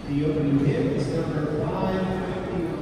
The opening hymn is number 551.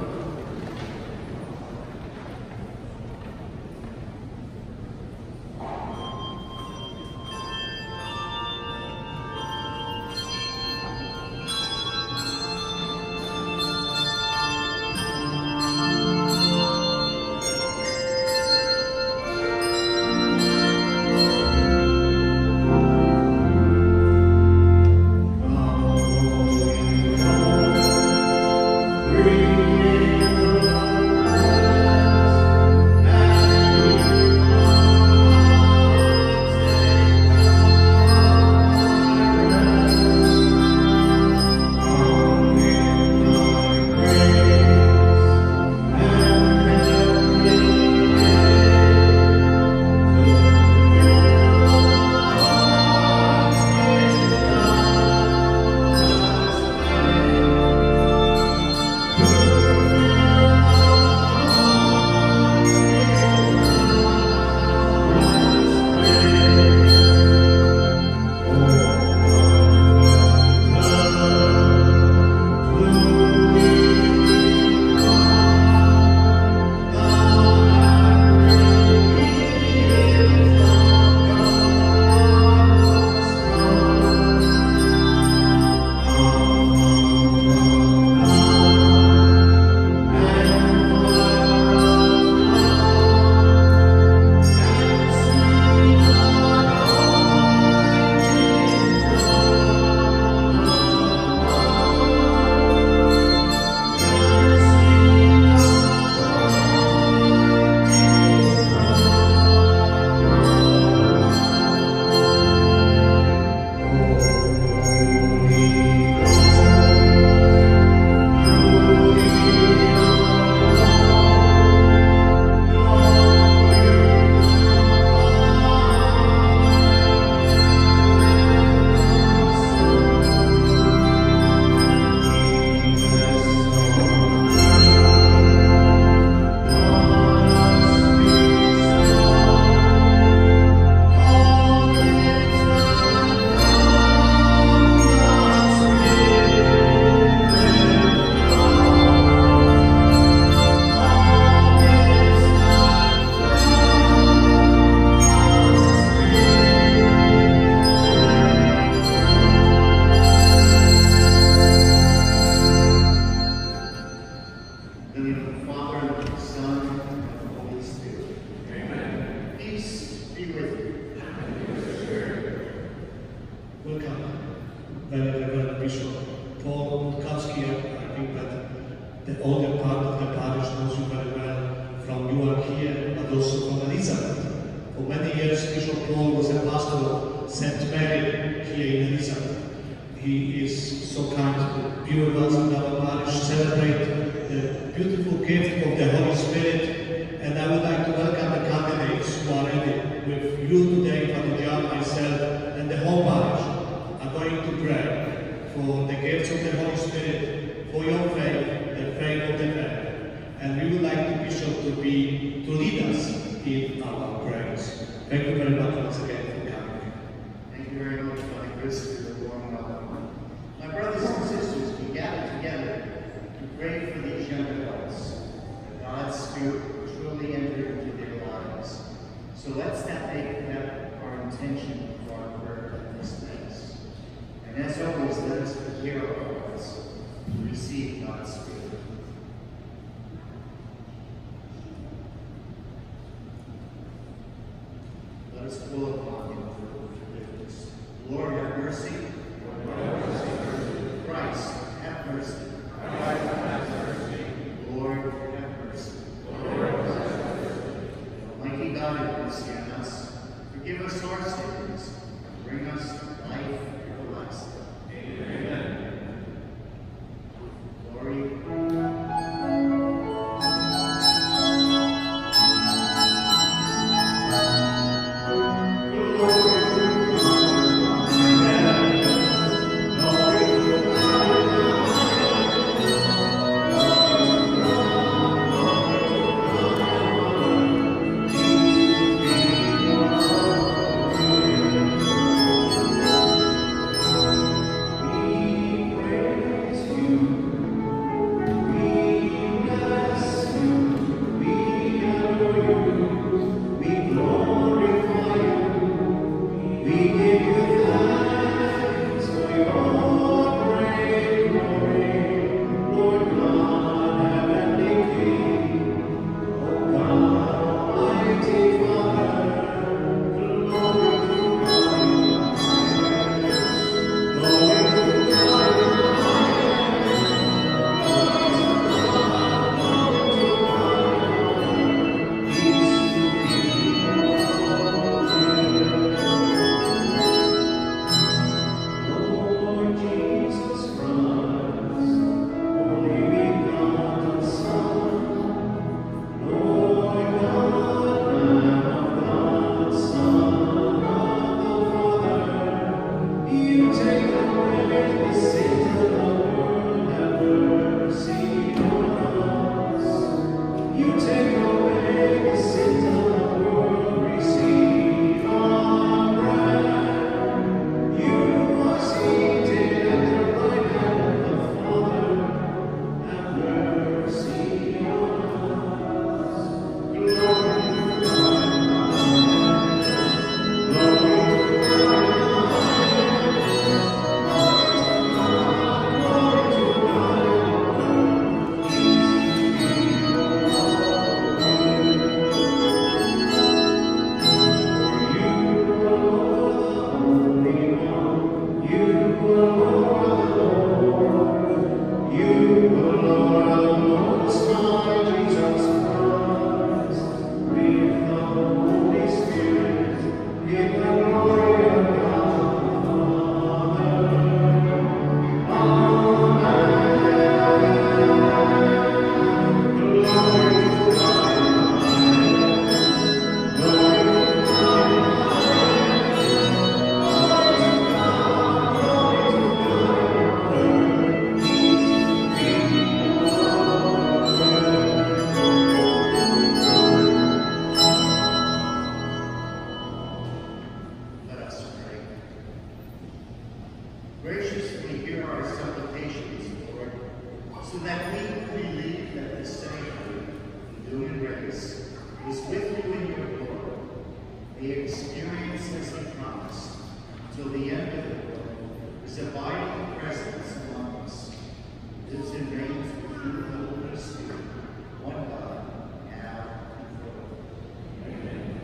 supplications, Lord, so that we can believe that the Savior, human race, was with you in your glory. May experience as he promised, till the end of the world, his abiding presence among us, lives and reigns with you in the Holy Spirit, one God, now and forever. Amen.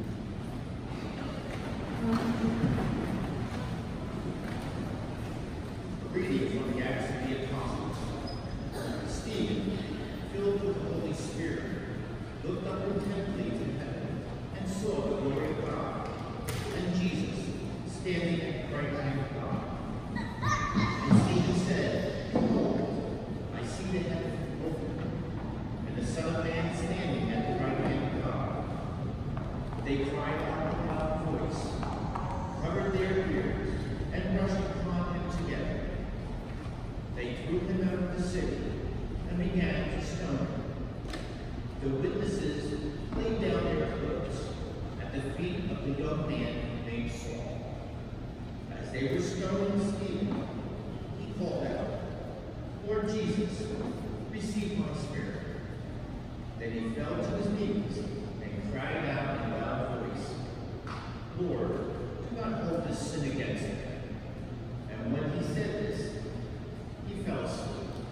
Reading from the Acts of the Apostles. Stephen, filled with the Holy Spirit, looked up intently to heaven and saw the glory of God, and Jesus standing at the right hand of God. And Stephen said, "Behold, I see the heaven open, and the Son of Man standing at the right hand of God." They cried out in a loud voice, covered their ears, and rushed upon him together. They threw him out of the city and began to stone him. The witnesses laid down their cloaks at the feet of the young man named Saul. As they were stoning Stephen, he called out, "Lord Jesus, receive my spirit." Then he fell to his knees and cried out in a loud voice, "Lord, do not hold this sin against him." And when he said this, he fell asleep.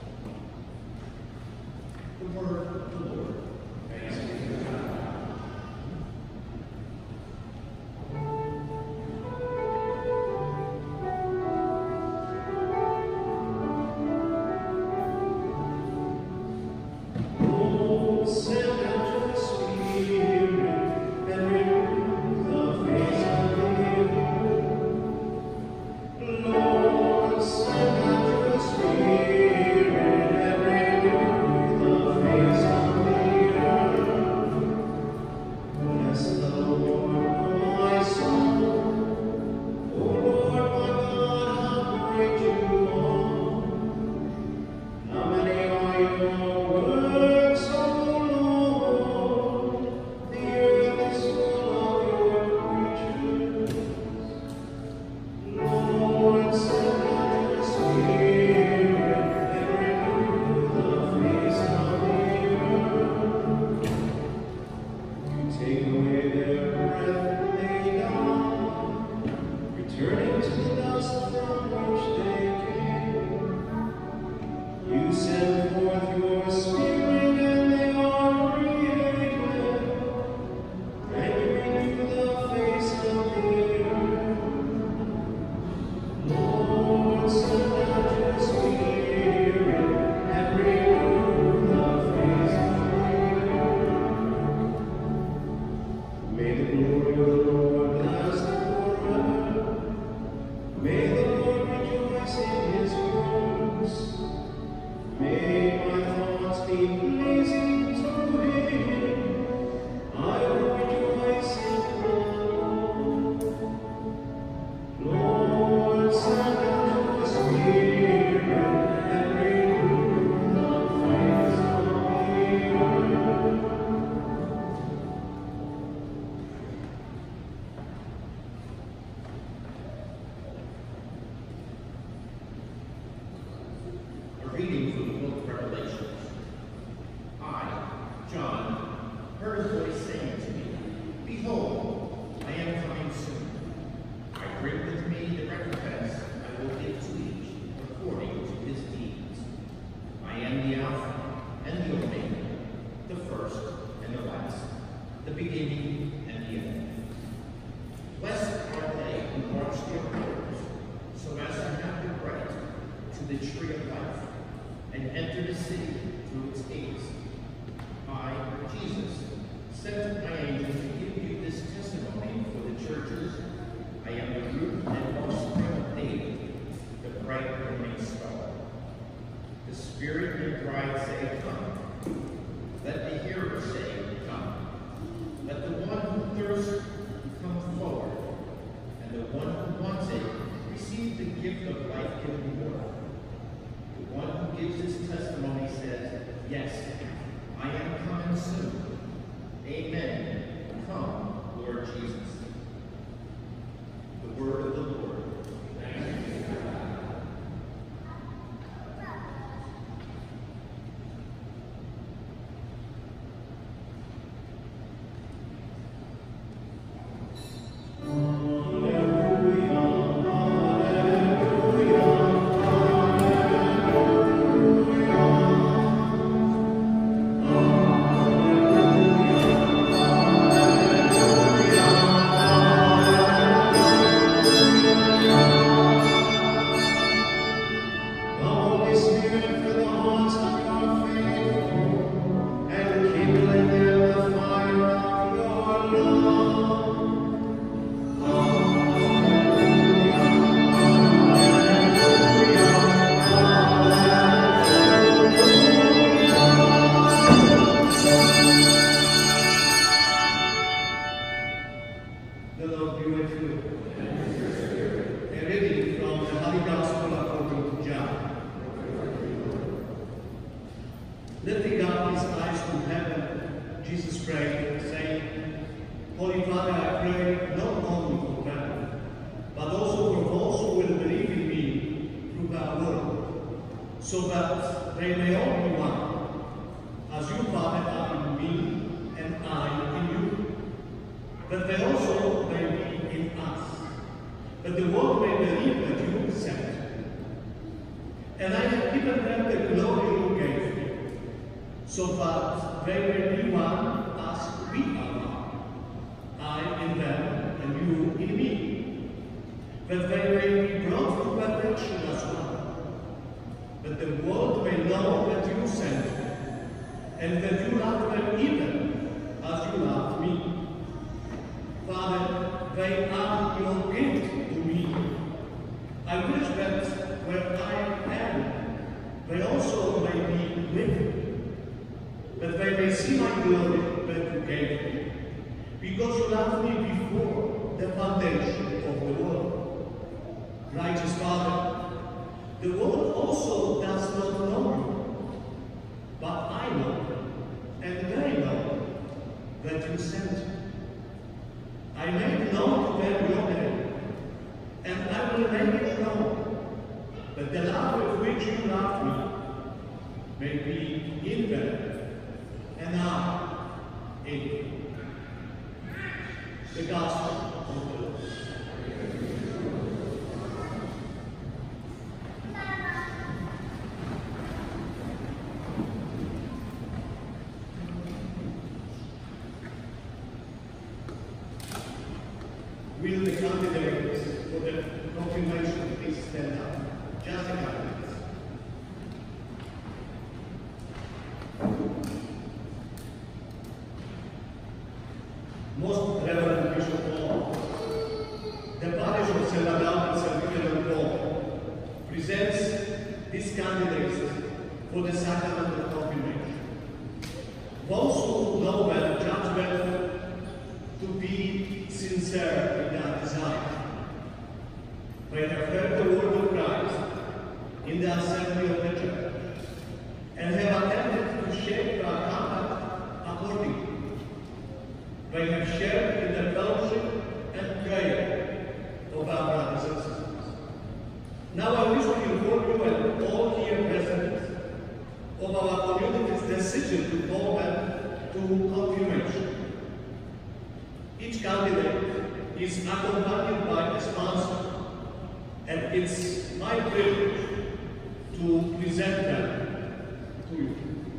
The word of the Lord. Thanks be to God. Reading from the book of Revelations. I, John, heard a voice saying to me, "Behold, I am coming soon. I bring with me the recompense I will give to each according to his deeds. I am the Alpha and the Omega, the first and the last, the beginning and the end. Blessed are they who watch their prayers, so as to have the right to the tree of life, and enter the city through its gates. I, Jesus, sent my angel to give you this testimony for the churches. I am the root and offspring of David, the bright morning star." The Spirit and bride say, "Come." Let the hearer say, "Come." Let the one who thirsts come forward, and the one who wants it receive the gift of life-giving water. The one who gives his testimony says, "Yes, I am coming soon. Amen. The Lord be with you. A reading from the Holy Gospel according to John. Lifting up his eyes to heaven, Jesus prayed, saying, Holy Father, I pray not only for them, but also for those who will believe in me through their word, so that they may all be one, as you, Father, are in me and I in you, that they also may be in us, that the world may believe that you sent. And I have given them the glory you gave me, so that they may be one as we are one, I in them and you in me, that they may be brought to perfection as one, that the world may know that you sent me, and that you love them even as you love me. Father, they are your gift to me. I wish that where I am, they also may be with me, that they may see my glory that you gave me, because you loved me before the foundation of the world. Righteous Father, the world also does not know you, but I know them, and they know that you sent me. I made known to them your name, and I will make it known, that the love with which you loved me may be in them, and I in you. The Gospel of the Lord. Will the candidates for the confirmation please stand up? Just a couple minutes. Most Reverend Bishop Paul, the parish of St. Adam and St. Peter and Paul presents these candidates for the sacrament of confirmation. Those who know well, judge well to be sincere in their desire. They have heard the word of Christ in the assembly of the church and have attempted to shape their conduct accordingly. They have shared in the fellowship and prayer of our brothers and sisters. Now I wish to inform you and all here present of our community's decision to call them to confirmation. Each candidate is accompanied by a sponsor, and it's my privilege to present them to you.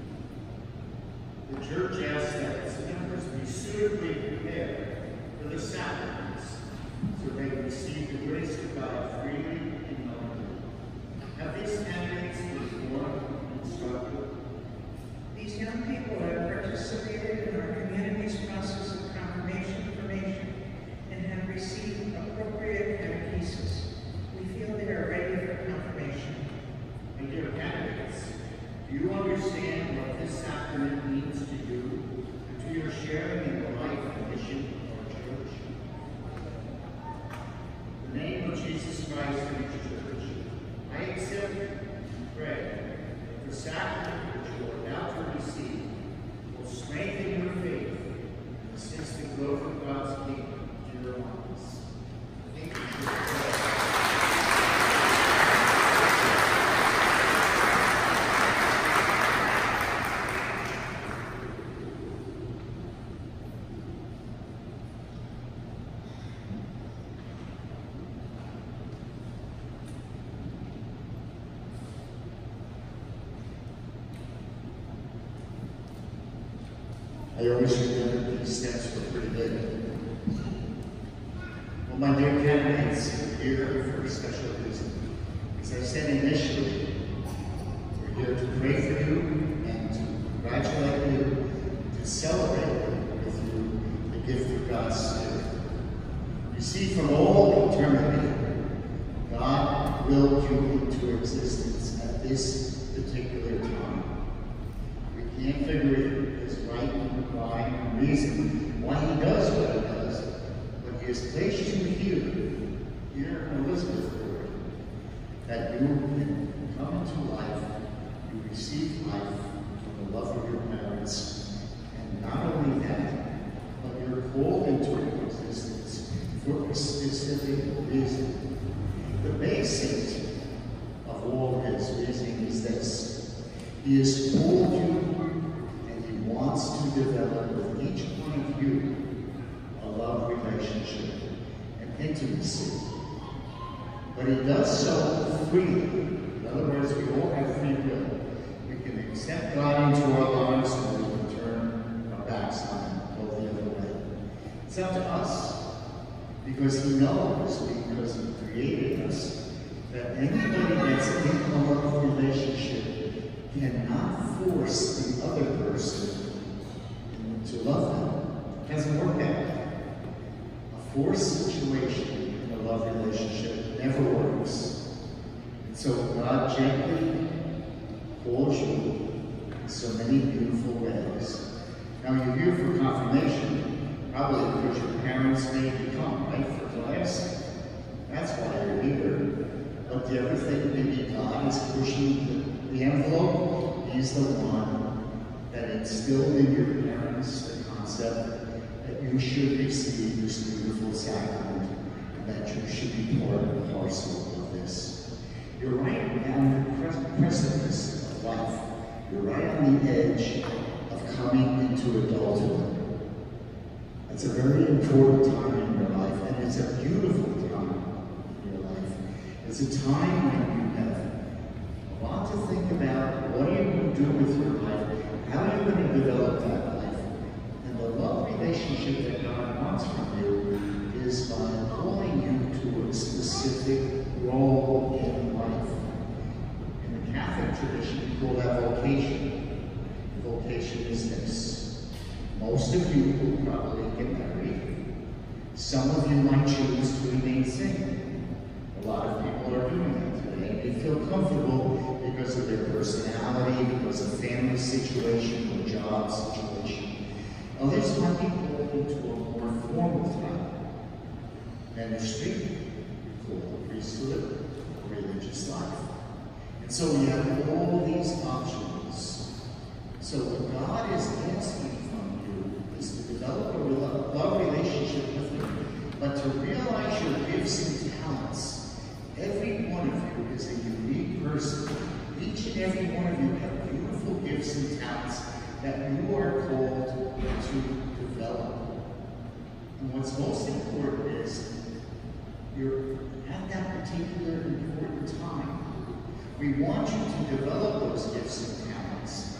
The Church asks that its members be suitably prepared for the sacraments, so they receive the grace of God freely and knowingly. Have these candidates been informed and instructed? These young people have participated in our community's process of confirmation formation and have received appropriate catechesis. We feel they are ready for confirmation. My dear candidates, do you understand what this sacrament means to you and to your sharing in the life and mission of our church? In the name of Jesus Christ and His church, I accept and pray that the sacrament which you are about to receive will strengthen your faith and assist the growth of God's kingdom to your lives. Thank you. I always remember these steps were pretty good. Well, my dear candidates, we're here for a special reason. As I said initially, we're here to pray for you and to congratulate you, to celebrate with you the gift of God's Spirit. You see, from all eternity, God willed you into existence at this particular time. We can't figure it as right and right and reason why he does what he does, but he has placed you here in Elizabethburg, that you can come into life, you receive life from the love of your parents, and not only that, but you're called into existence for a specific reason. The basic of all his reasoning is this: he has called you, and he wants to develop with each one of you a love relationship and intimacy. But he does so freely. In other words, we all have free will. We can accept God into our lives, and we can turn our backs on him, go the other way. It's up to us, because he knows, because he created us, that anybody that's in a love relationship cannot force the other person to love them. It doesn't work that way. A forced situation in a love relationship never works. And so God gently calls you in so many beautiful ways. Now you're here for confirmation, probably because your parents made you come, right, for class. That's why you're here. But the other thing, maybe God is pushing the envelope. He's the one that instilled in your parents the concept that you should receive this beautiful sacrament, and that you should be part and parcel of this. You're right on the precipice of life. You're right on the edge of coming into adulthood. It's a very important time in your life, and it's a beautiful time in your life. It's a time when you have a lot to think about. What are you going to do with your life? How are you going to develop that life? And the love relationship that God wants from you is by calling you to a specific role in life. In the Catholic tradition, we call that vocation. Vocation is this: most of you will probably get married. Some of you might choose to remain single. A lot of people are doing that today. They feel comfortable because of their personality, because of family situation or job situation. Others might be called into a more formal time, ministry, called priesthood, religious life. And so we have all these options. So what God is asking from you is to develop a love relationship with Him, but to realize your gifts and talents. Every one of you is a unique person. Each and every one of you have beautiful gifts and talents that you are called to develop. And what's most important is you're at that particular important time. We want you to develop those gifts and talents.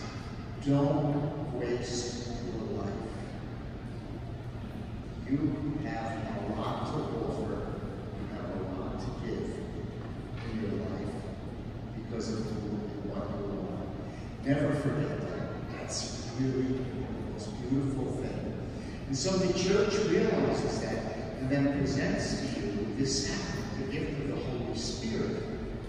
Don't waste your life. You have a lot to offer. You have a lot to give in your life because of who and what you are. Never forget that. That's really the most beautiful thing. And so the church realizes that and then presents to you this sacrament, the gift of the Holy Spirit.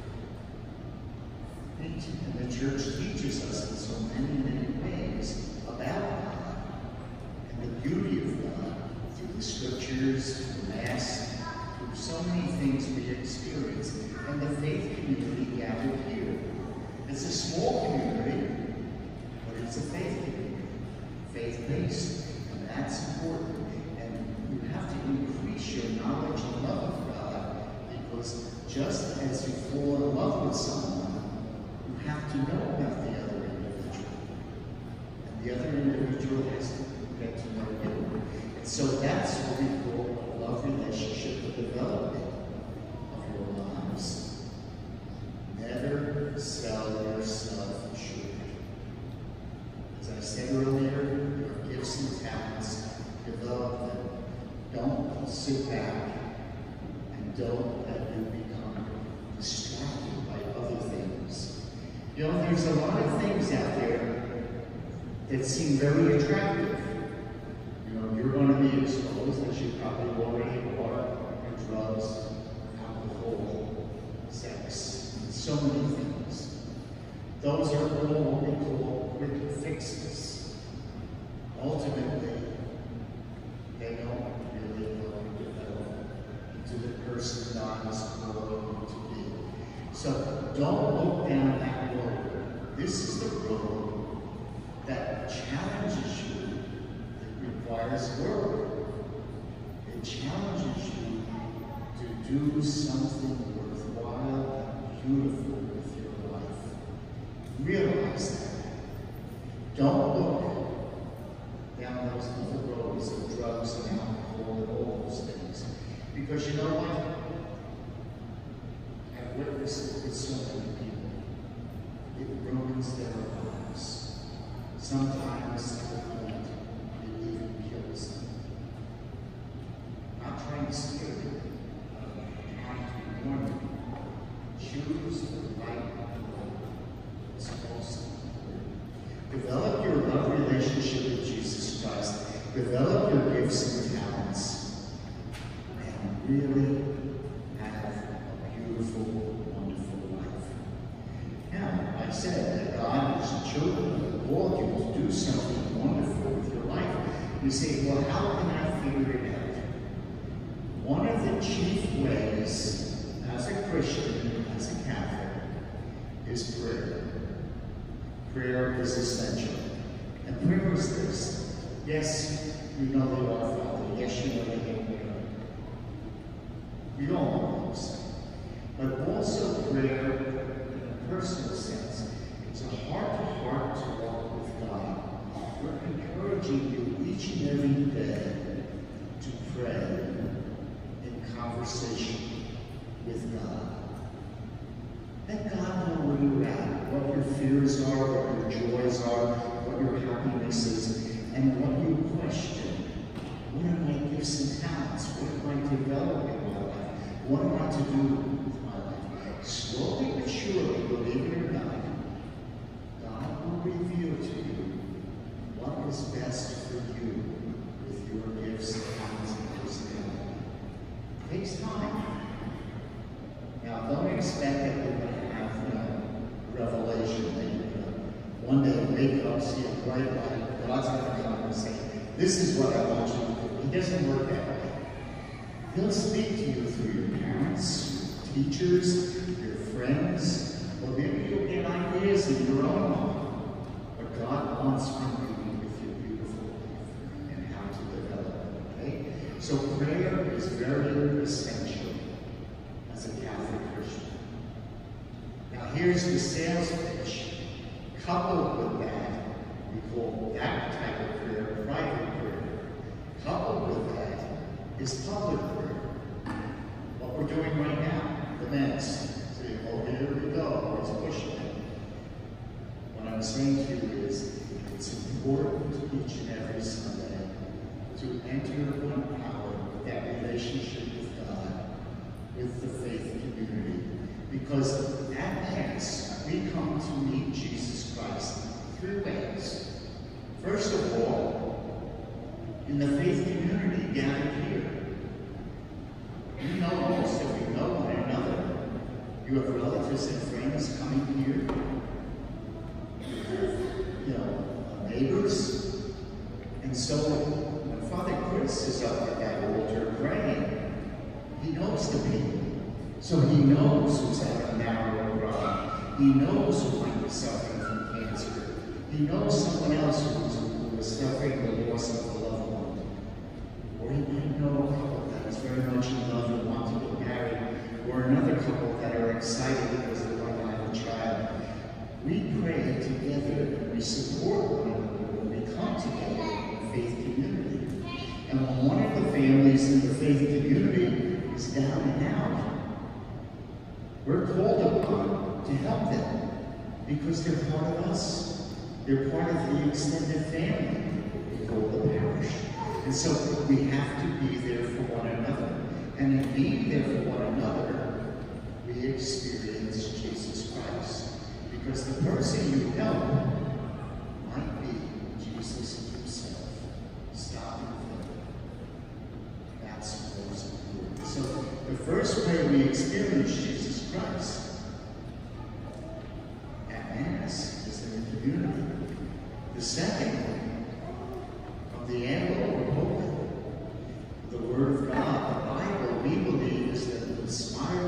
And the church teaches us in so many ways about God and the beauty of God through the scriptures, through the Mass, through so many things we experience. And the faith community gathered here. It's a small community, but it's a faith community, faith-based, and that's important. And you have to increase your knowledge and love of God, because just as you fall in love with someone, you have to know about the other individual. And the other individual has to get to know you. And so that's what we call a love relationship, the development of your lives. Never sell yourself short. As I said earlier, your gifts and talents, develop them. Don't sit back, and don't let you become distracted by other things. You know, there's a lot of things out there that seem very attractive. You know, you're going to be exposed, as you probably already are, to drugs, alcohol, sex, and so many things. Those are all what we call quick fixes. Ultimately, they don't really help you develop God is calling you to be. So don't look down that road. This is the road that challenges you. It requires work. It challenges you to do something worthwhile and beautiful with your life. Realize that. Don't look down those other roads of drugs and alcohol and all those things. Because you know what? I've witnessed it with so many people. It ruins their lives. Sometimes to the point it even kills them. I'm trying to scare you. I'm trying to warn you. Choose the right road. It's most important. Develop your love relationship with Jesus Christ. Develop your gifts and talents. And really have a beautiful, wonderful life. Now, I said that God has chosen and called you to do something wonderful with your life. You say, well, how can I figure it out? One of the chief ways, as a Christian, as a Catholic, is prayer. Prayer is essential. And prayer is this. Yes, you know the Our Father. Yes, you know the Hail Mary. We all know those. But also prayer, in a personal sense, is a heart-to-heart talk with God. We're encouraging you each and every day to pray in conversation with God. Let God know where you're at, what your fears are, what your joys are, what your happiness is, and what you question. What are my gifts and talents? What am I developing in my life? What am I to do with my life? Slowly but surely, believe it or not, God will reveal to you what is best for you with your gifts, talents, and personality. It takes time. Now, don't expect that you're going to have revelation. That you're going to one day wake up, see a bright light, God's going to come and say, this is what I want you to do. He doesn't work that way. He'll speak to you through your parents, teachers, your friends, or maybe you'll get ideas in your own mind. But God wants from you with your beautiful life and how to develop it, okay? So prayer is very essential as a Catholic Christian. Now here's the sales pitch. Coupled with that, we call that type of prayer private prayer. Coupled with that is public prayer. What we're doing right now, the Mass. Say, oh, here we go, it's pushing it. What I'm saying to you is, it's important each and every Sunday to enter one hour with that relationship with God, with the faith community. Because at Mass, we come to meet Jesus Christ three ways. First of all, in the faith community gathered here. You know most of you know one another. You have relatives and friends coming here. You have, neighbors. And so when Father Chris is up at that altar praying, he knows the people. So he knows who's having a narrow road. He knows who might be suffering from cancer. He knows someone else who is suffering the loss of a loved one. Or he might know a couple that is very much in love and want to get married. Or another couple that are excited because they want to have a child. We pray together and we support one another when we come together in the faith community. And when one of the families in the faith community is down and out, we're called upon to help them because they're part of us. They're part of the extended family we call the parish. And so we have to be there for one another. And in being there for one another, we experience Jesus Christ. Because the person you help might be Jesus himself. Stopping there. That's most important. So the first way we experience Jesus Christ at Mass is in the community. The second, of the annual report, the Word of God, the Bible, we believe is the inspired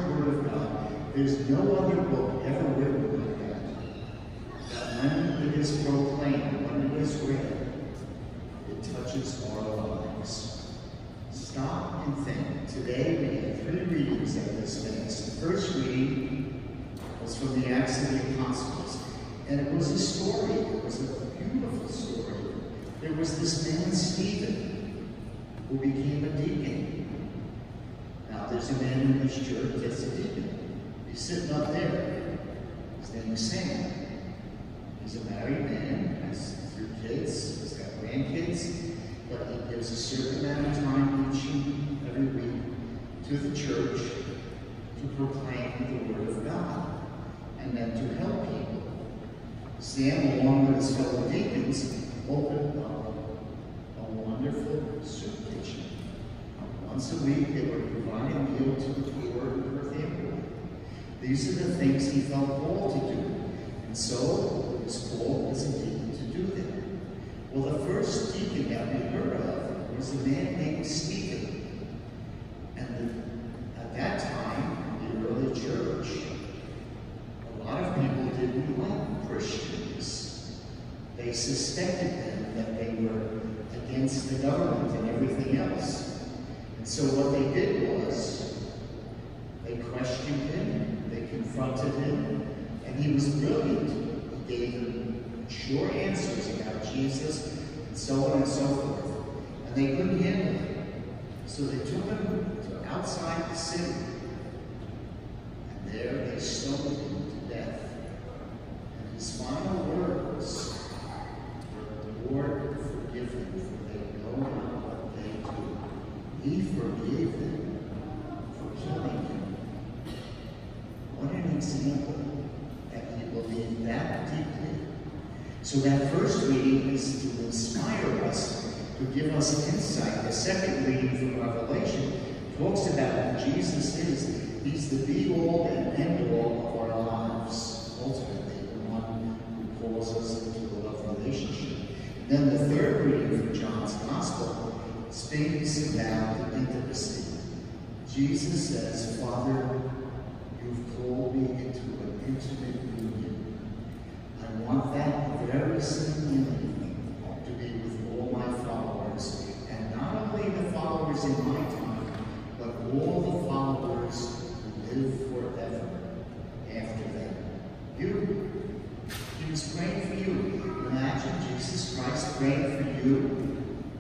there's no other book ever written like that. That when it is proclaimed, when it is read, it touches our lives. Stop and think. Today we have 3 readings of this Mass. The first reading was from the Acts of the Apostles, and it was a story. It was a beautiful story. There was this man, Stephen, who became a deacon. Now there's a man in this church that's a deacon. He's sitting up there. His name is Sam. He's a married man, has 3 kids, he's got grandkids, but he gives a certain amount of time each and every week to the church to proclaim the Word of God and then to help people. Sam, along with his fellow deacons, opened up a wonderful soup kitchen. Once a week, they were providing a meal to the poor and for family. These are the things he felt called to do, and so he was called as a deacon to do them. Well, the first deacon that we heard of was a man named Stephen. And at that time, in the early church, a lot of people didn't like Christians. They suspected them that they were against the government and everything else. And so what they did was, they questioned him, they confronted him, and he was brilliant. He gave them sure answers about Jesus, and so on and so forth. And they couldn't handle it. So they took him to outside the city. And there they stoned him to death. And his final words were, "Lord, forgive them, for they know not what they do." He forgave them for killing him. What an example that he believed that deeply. So that first reading is to inspire us, to give us insight. The second reading from Revelation talks about who Jesus is. He's the be-all and end-all of our lives, ultimately, the one who calls us into a love relationship. And then the third reading from John's Gospel speaks about the intimacy. Jesus says, "Father, you've called me into an intimate union. I want that very same union to be with all my followers, and not only the followers in my time, but all the followers who live forever after them." He was praying for you. Imagine Jesus Christ praying for you.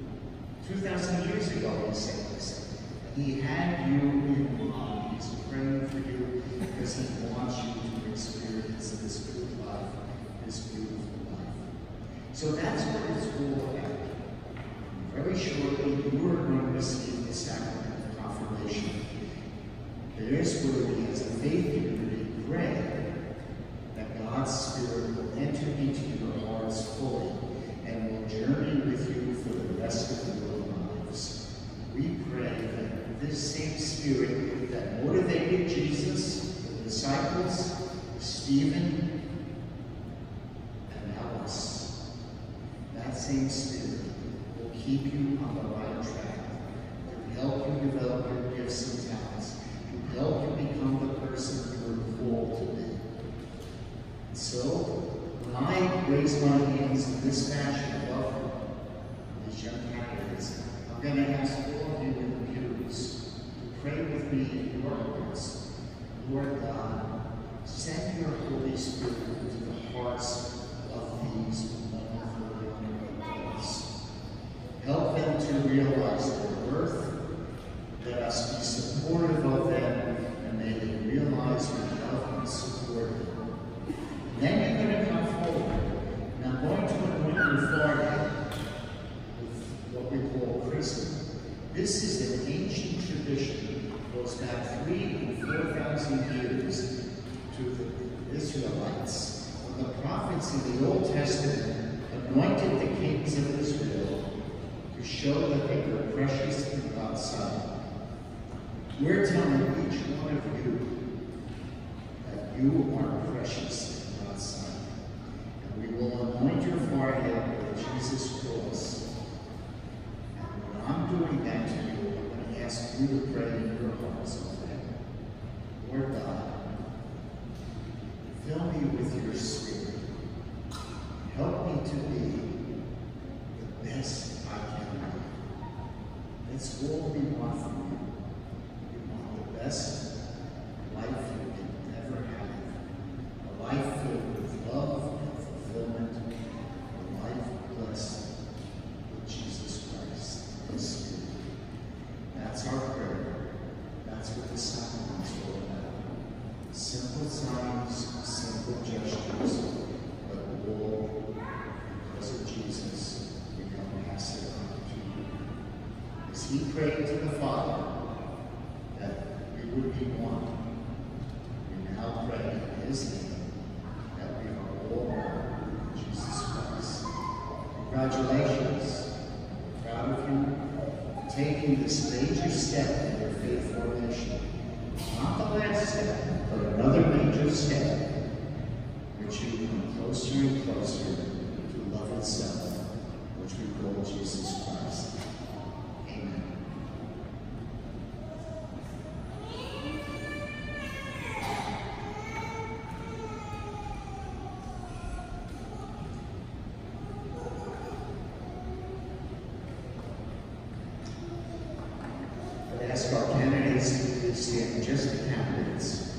2,000 years ago, he said this. He had you in mind. He's praying for you because he wants you to experience this good life, this beautiful life. So that's what it's all about. Very shortly, you are going to receive the sacrament of confirmation. There's where we, as a faith community, pray that God's Spirit will enter into your hearts fully and will journey with you for the rest of your lives. We pray that this same Spirit that motivated Jesus, the disciples, Stephen, and now us, that same Spirit will keep you on the right track, to help you develop your gifts and talents, to help you become the person you were called to be. And so, when I raise my hands in this fashion above these young candidates, I'm going to ask all of you in the pews to pray with me in your hearts. Lord God, send your Holy Spirit into the hearts of these wonderful young adults. Help them to realize their worth. Let us be supportive of them, and may they realize we love and support them. And then you're going to come forward, and I'm going to anoint your forehead with what we call chrism. This is an ancient tradition that goes back 3,000 and 4,000 years to the Israelites, when the prophets in the Old Testament anointed the kings of Israel to show that they were precious in God's sight. We're telling each one of you that you are precious in God's sight. And we will anoint your forehead with Jesus' cross. And when I'm doing that to you, I'm going to ask you to pray in your hearts with that. Lord God, the sacraments roll out. Simple signs, simple gestures, but all, because of Jesus, become passive unto you. As he prayed to the Father that we would be one, we now pray in his name that we are all one in Jesus Christ. Congratulations. I'm proud of you for taking this major step in your faith formation. Not the last step, but another major step, which you come closer and closer to love itself, which we call Jesus Christ. Amen. I'd ask our candidates to please stand, just the candidates.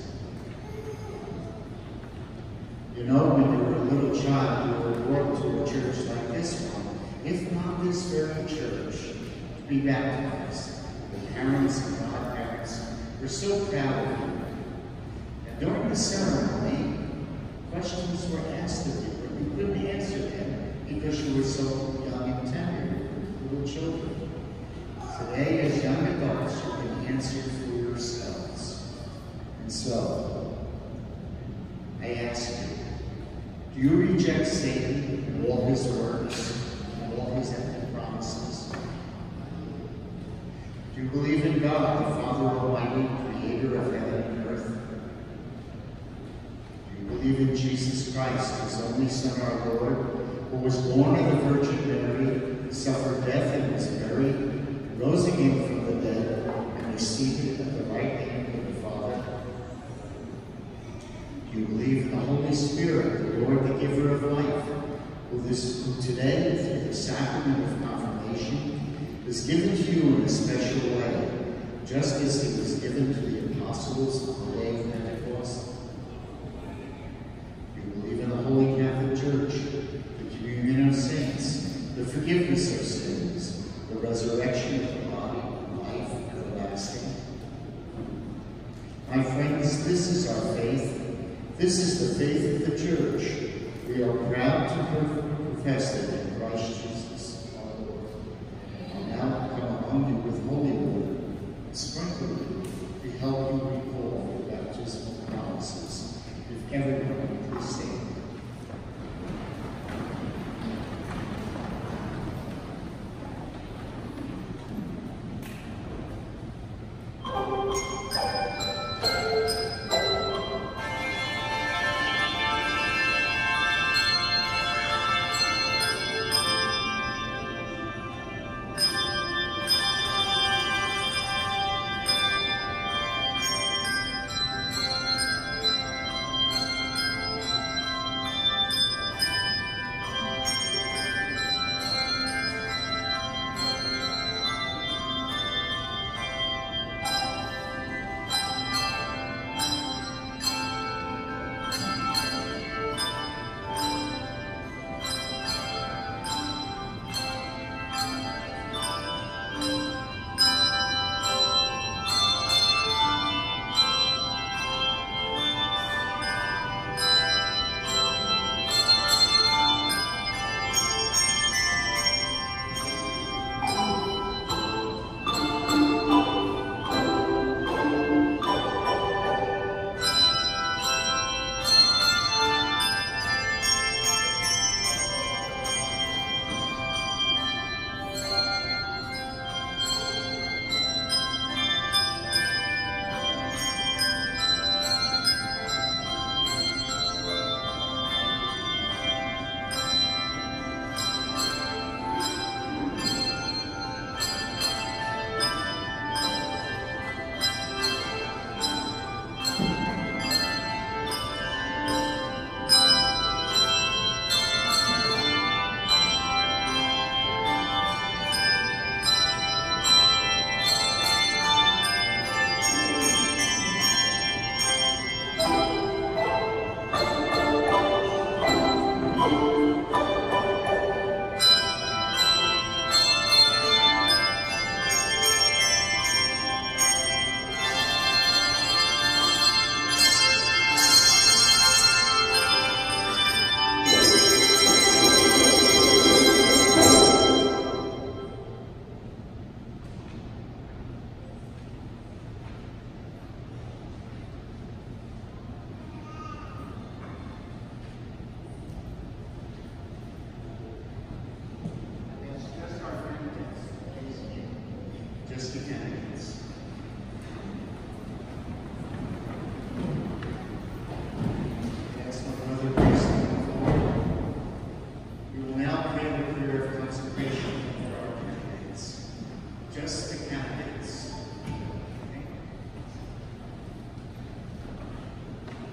You know, when you were a little child, you were brought to a church like this one, if not this very church, to be baptized. The parents and godparents were so proud of you. And during the ceremony, questions were asked of you, but you couldn't answer them because you were so young and tender, little children. Today, as young adults, you can answer for yourselves. And so, I ask you, do you reject Satan and all his works and all his empty promises? Do you believe in God, the Father Almighty, creator of heaven and earth? Do you believe in Jesus Christ, his only Son, our Lord, who was born of the Virgin Mary, suffered death and was buried, rose again from the dead, and is seated at the right hand of the Father? Do you believe in the Holy Spirit, the Lord, the giver of life, who today, through the sacrament of confirmation, is given to you in a special way, just as it was given to the apostles on the day of Pentecost? Do you believe in the Holy Catholic Church, the communion of saints, the forgiveness of sins, the resurrection of the body, and life everlasting? My friends, this is our faith. This is the faith of the Church. We are proud to profess it in Christ Jesus, our Lord. And now come among you with holy water, and sprinkle you to help you recall your baptismal promises. If everyone would please stand.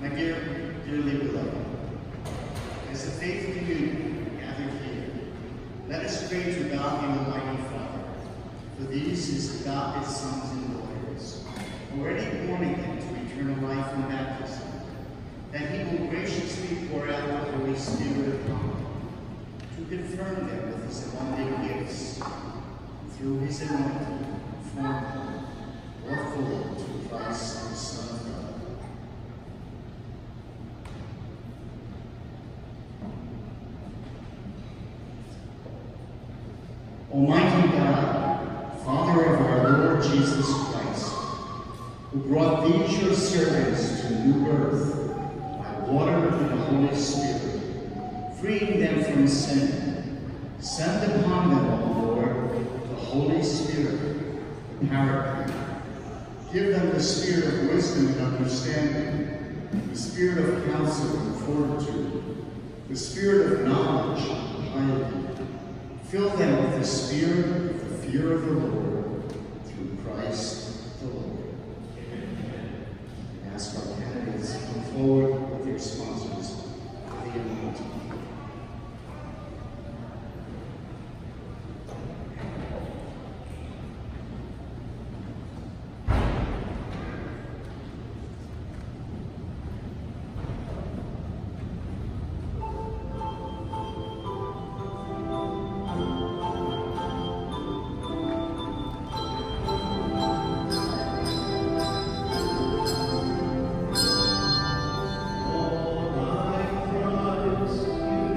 My dearly beloved, as a faithful community gathered here, let us pray to God the Almighty Father, for these his adopted sons and daughters, already born again to eternal life in baptism, that he will graciously pour out the Holy Spirit upon them, to confirm them with his abundant gifts, through his anointing, form them more fully to Christ, the Son of God. Almighty God, Father of our Lord Jesus Christ, who brought these your servants to new birth by water and the Holy Spirit, freeing them from sin, send upon them, O Lord, the Holy Spirit, the Paraclete. Give them the spirit of wisdom and understanding, the spirit of counsel and fortitude, the spirit of knowledge and piety. Fill them with the spirit of the fear of the Lord, through Christ the Lord. Amen. And ask our candidates to come forward with their sponsors for the anointing. All thy Christ,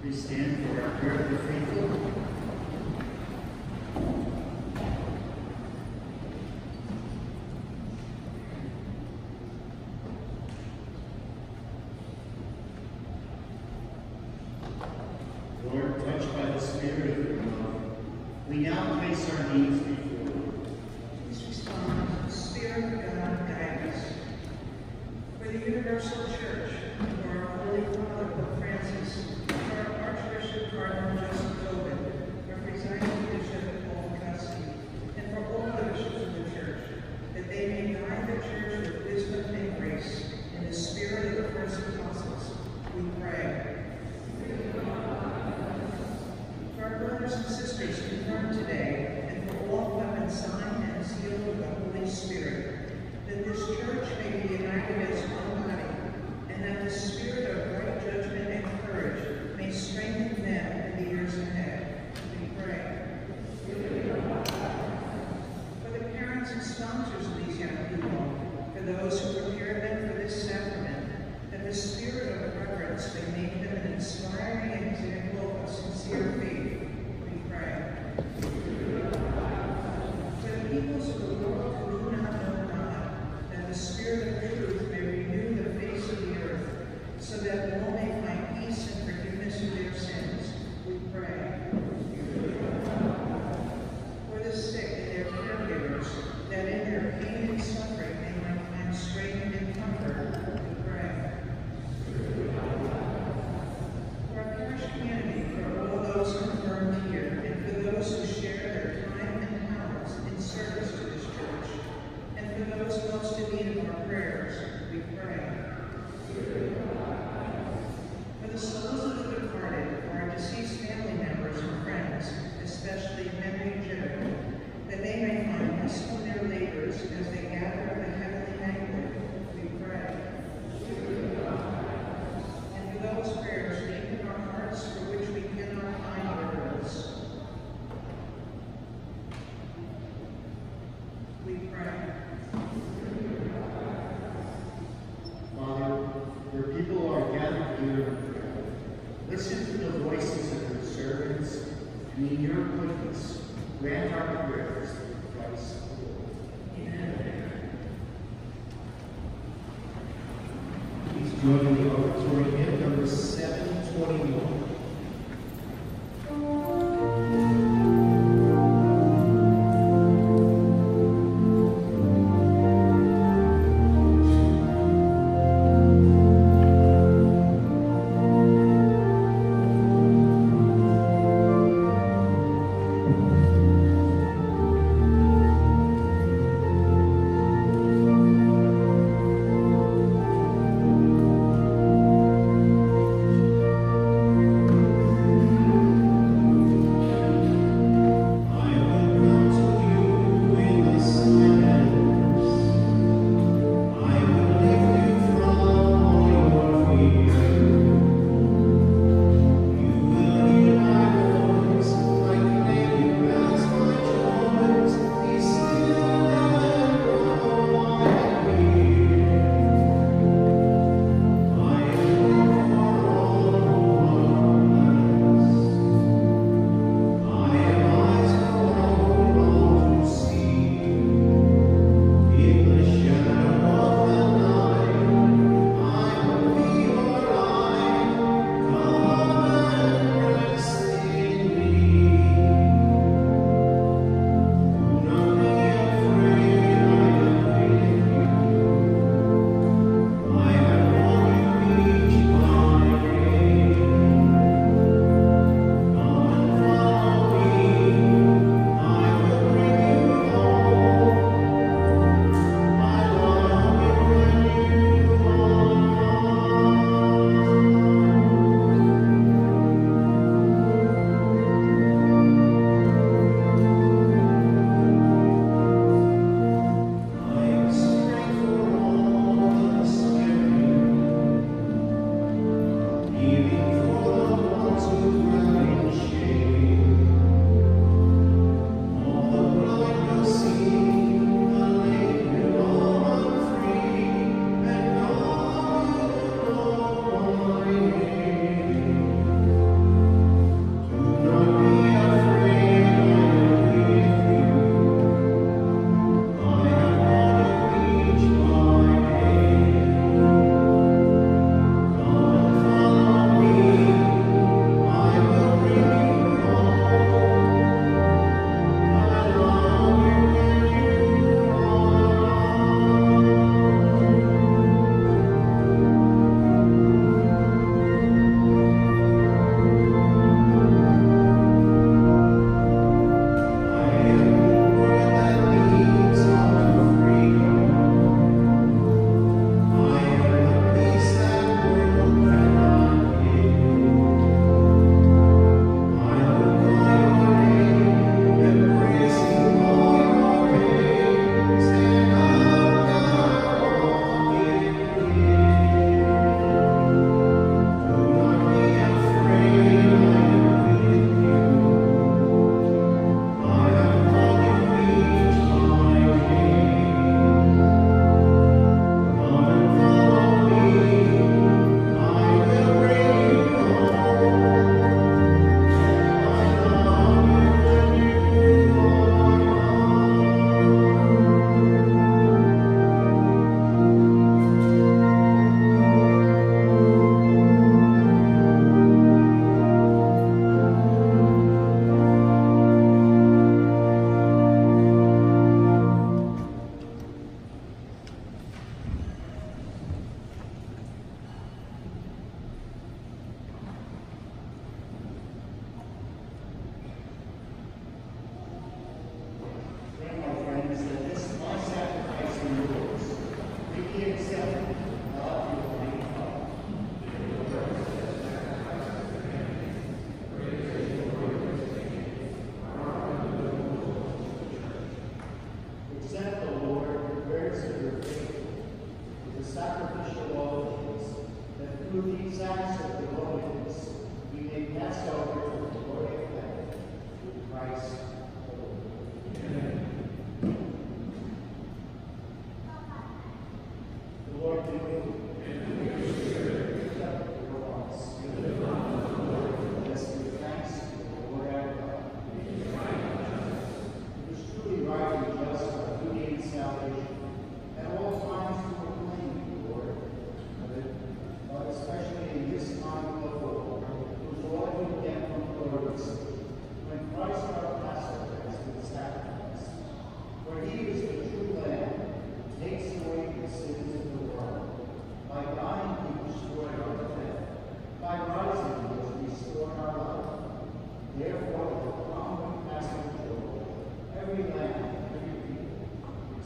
Please stand for our prayer of the faithful. Lord, touched by the Spirit of your love, we now place our needs before you. Please respond, Spirit of God, guide us. For the Universal Church, for our Holy Father, Pope Francis, for our Archbishop Cardinal Joseph Tobin, our presiding bishop, Paul Custody, and for all the bishops of the Church, that they may guide the Church with wisdom and grace in the spirit of the first apostles, we pray. For our brothers and sisters confirmed today, and for all who have been signed and sealed with the Holy Spirit, that this Church may be united as one body, and that the spirit of right judgment and courage may strengthen them in the years ahead. We pray. For the parents and sponsors of these young people, for those who prepared them for this sacrament, that the spirit of reverence may make them an inspiring example of sincere faith. We pray. For the peoples of the world who do not know God, that the Spirit of truth may renew the face of the earth, so that all may find peace and forgiveness of their sins. We pray. For the sick and their caregivers, that in their pain and suffering they might find strength and comfort. We pray. For our parish community, for all those confirmed here, and for those who share their time and talents in service to this Church, and for those most in need of our prayers, we pray. For the souls of the departed, for our deceased family members and friends, especially Henry and Jennifer, that they may find rest from their labors as they gather at the heavenly banquet, we pray. And for those prayers named in our hearts for which we cannot find words, we pray. Father, where people are gathered here in prayer, listen to the voices of your servants, and in your goodness, grant our prayers through Christ the Lord. Amen. Please join me in the oratory hymn number 721. Thank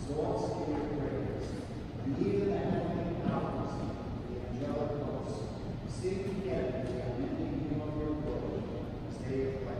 exalts in your praise, and even the heavenly powers, the angelic hosts, sing together the unending hymn of your glory as they reflect.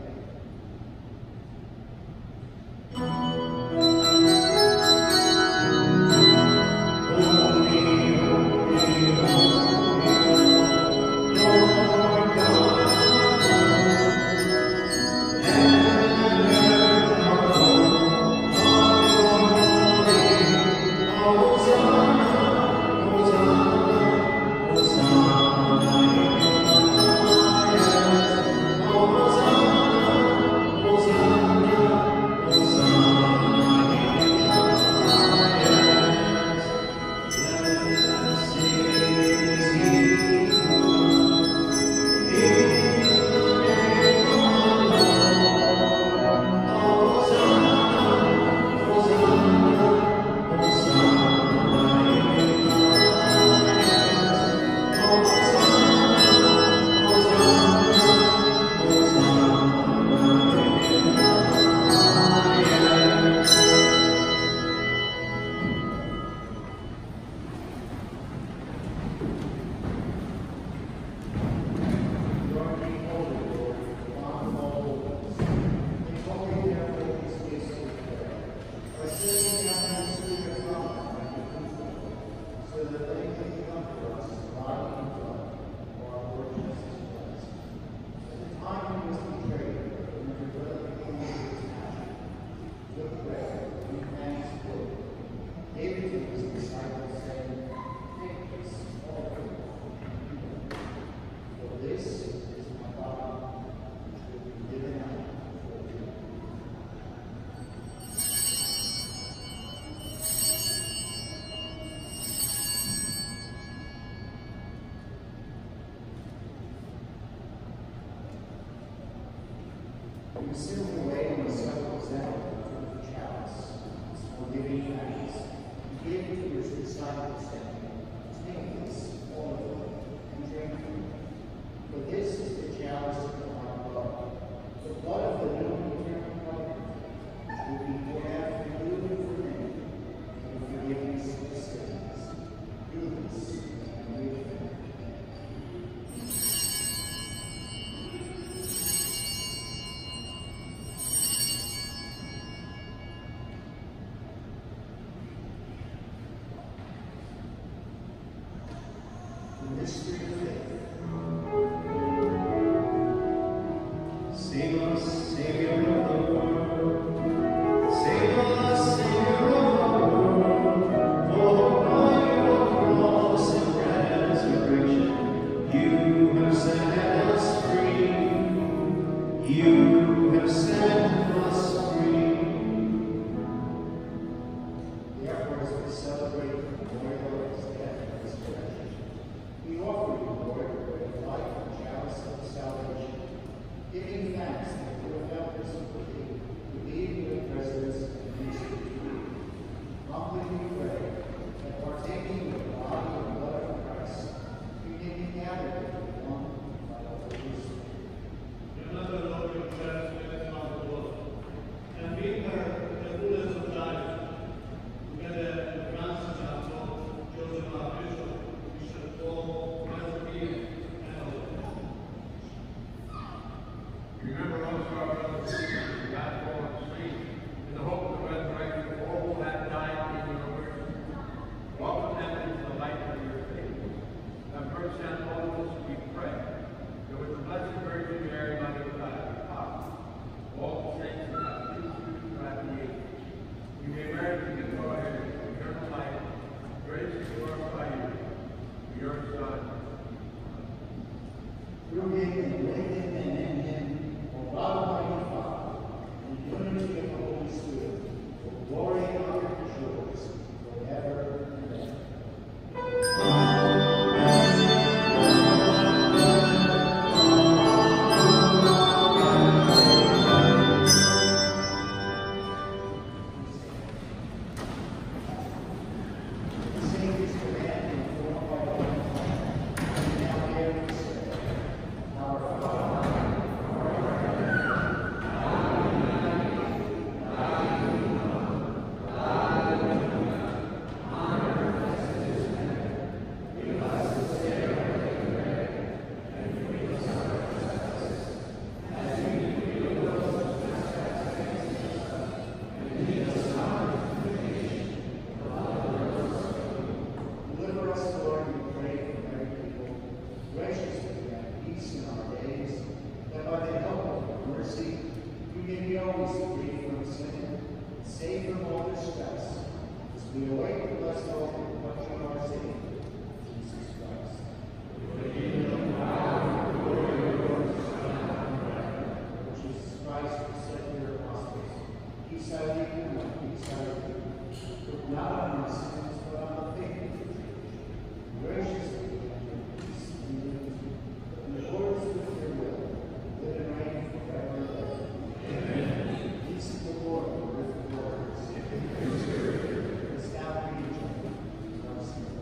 You send away and separates out of the chalice, for giving thanks. He gave it to his disciples, saying, take this, all of it, and drink from it. For this is the chalice of my blood, the blood of the new eternal covenant, which will be poured out for you and for many, for the forgiveness of the sins. Do this, and we thank you. Mystery of faith. Save us, Savior of the world. Save us, Savior of the world. For by your cross and resurrection, you have set us free. You have set us free. Therefore, as we celebrate the memorial of his death and resurrection, we offer you, Lord, the life and chalice of salvation, giving thanks that you have helped us us know what you are saying, Jesus Christ. Jesus Christ said to your apostles, peace I leave you, my peace I give you. Look not on your sins, but on the faith of the church. Graciously and peace be with you. In accordance with your will, live and reign forever and ever. Amen. Peace of the Lord be with the Lord. Let's now be joined in our spirit.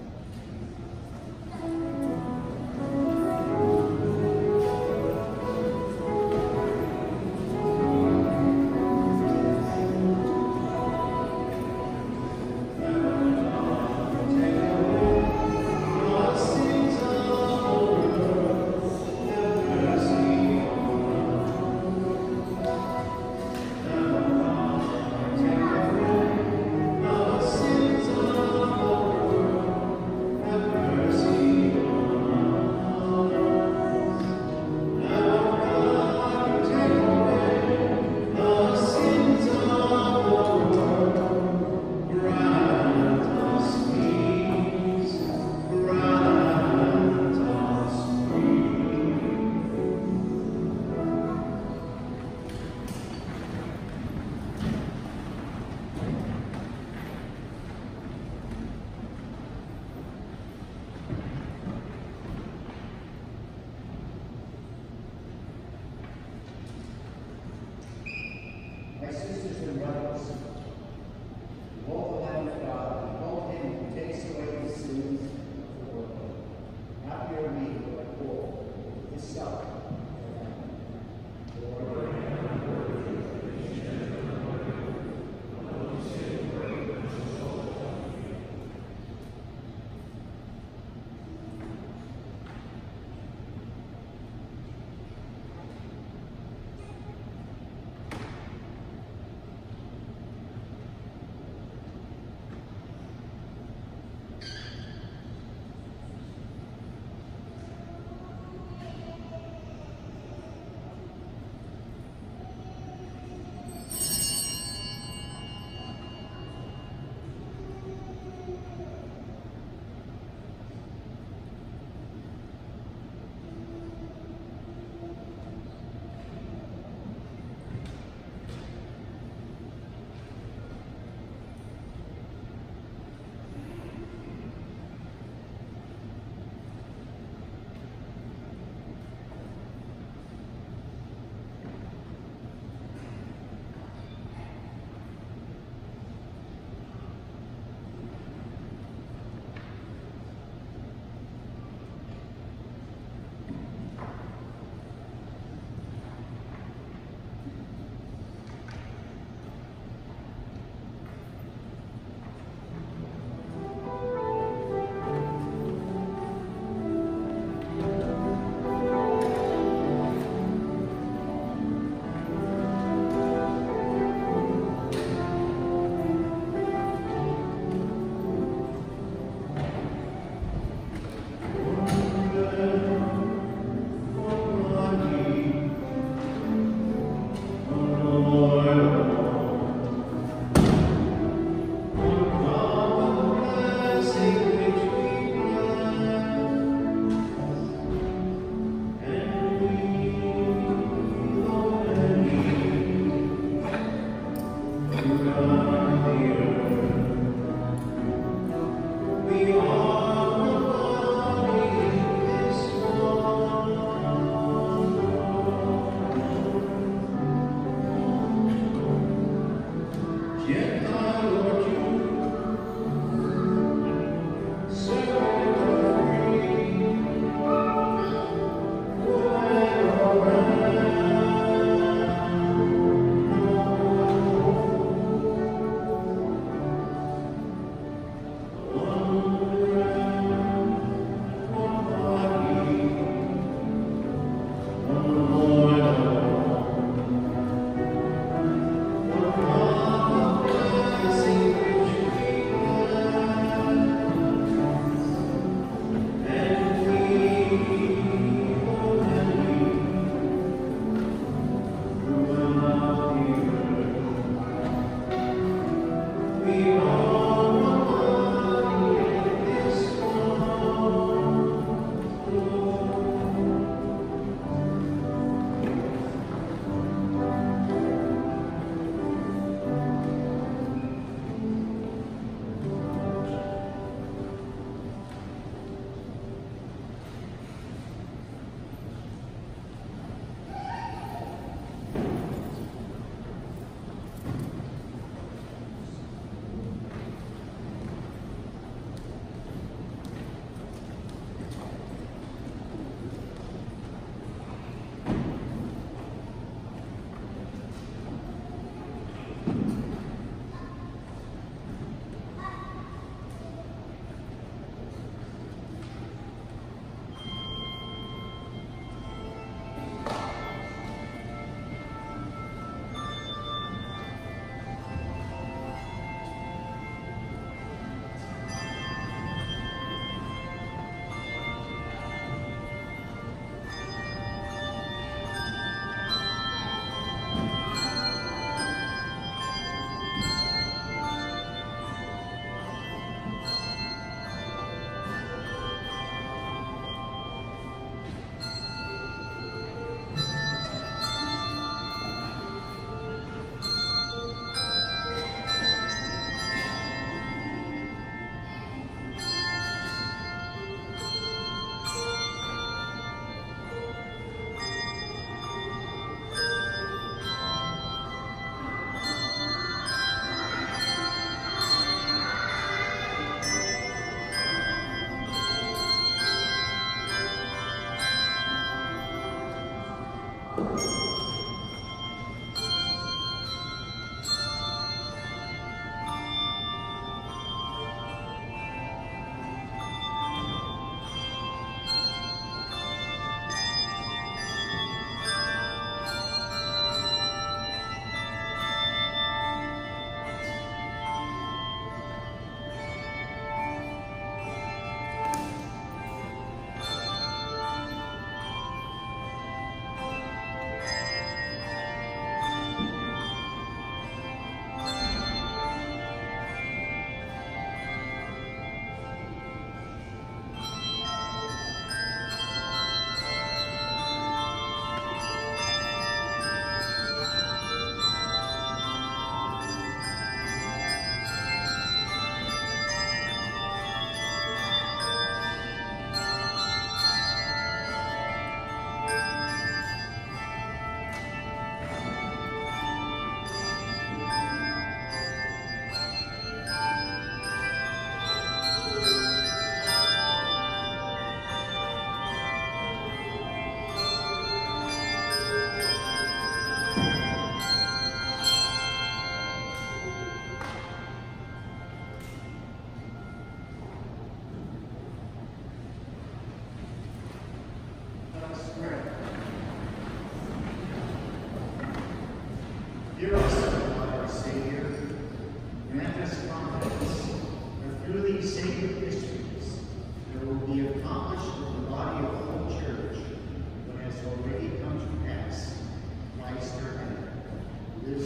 My sisters and brothers, behold the Lamb of God, behold him who takes away the sins of the world. Happy are we who are poor, with his Son.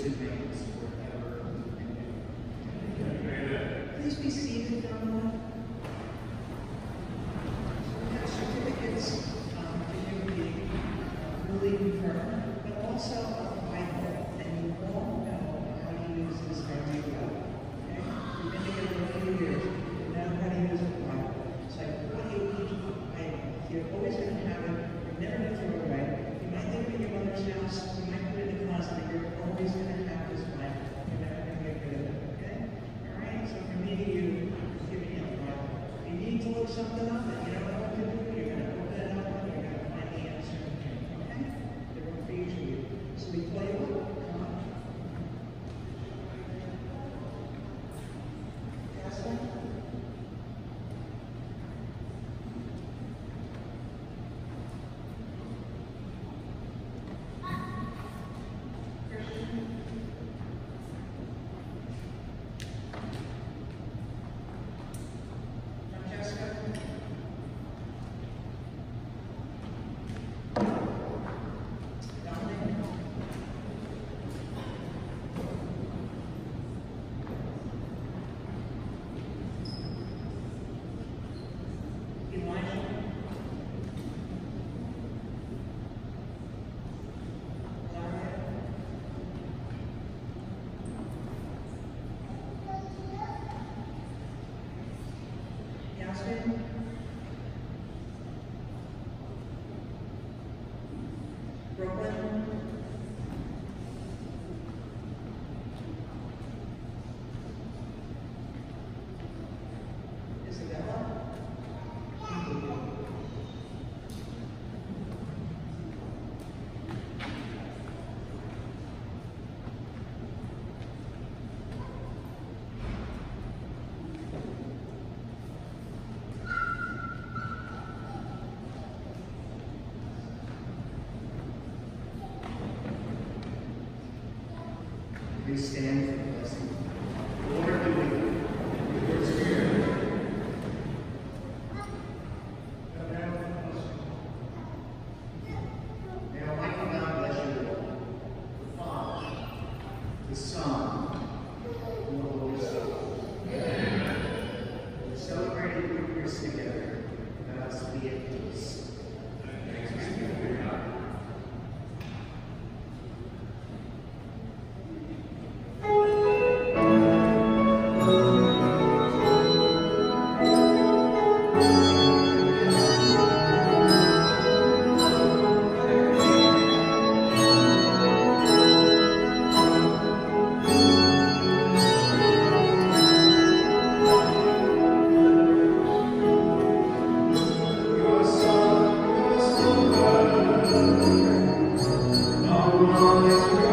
remains forever and ever. Please be seated, gentlemen. We have certificates for you being newly confirmed, but also a Bible, and you won't know how to use this very well. Okay? You've been together for a few years, you know how to use a Bible. It's like, what do you each Bible? You're always going to have it, you're never going to throw it away. You might leave it in your mother's house, you might put it in the closet, but you're always going to have this Bible. You're never going to get rid of it, okay? All right? So from me to you, I'm giving you the Bible. If you need to look something up that you don't know what to do, you're going to open it up and you're going to find the answer. Okay? They're going for each of you. So we play it up. Come on. Castle? Francesca? Dominic? Elijah? Lara? Yasmin? Brooklyn? Isabella? Please stand for the blessing. Lord, be with you. With your spirit. May Almighty God bless you all, the Father, the Son, and the Holy Spirit. We celebrate the Eucharist together. Let us be at peace. Thanks be to God. Your son, your son, no one is